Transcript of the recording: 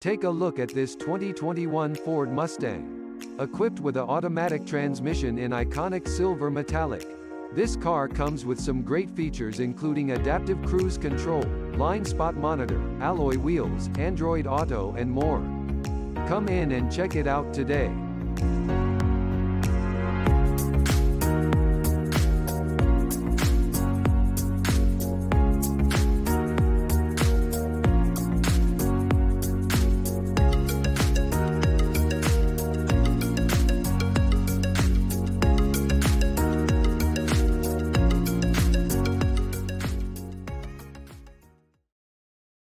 Take a look at this 2021 Ford Mustang. Equipped with an automatic transmission in iconic silver metallic. This car comes with some great features including adaptive cruise control, blind spot monitor, alloy wheels, Android Auto and more. Come in and check it out today.